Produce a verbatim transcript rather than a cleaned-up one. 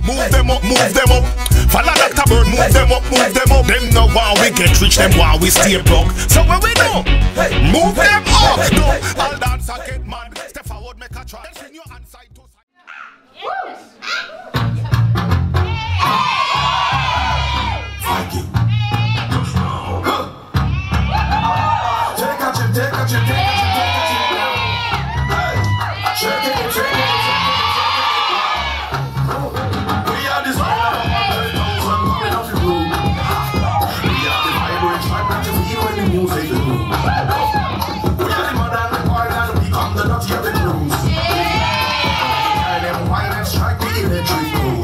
Move them up, move them up. Follow Doctor Bird, move them up, move them up. Them know while we get rich, them while we stay broke. So when we do, move them up. No, all dance and get mad. Step forward, make a try. Send your hand side to side. Thank you. Take a chip, take a chip, take a chip, take a chip. Shake it, shake it. Strike the electric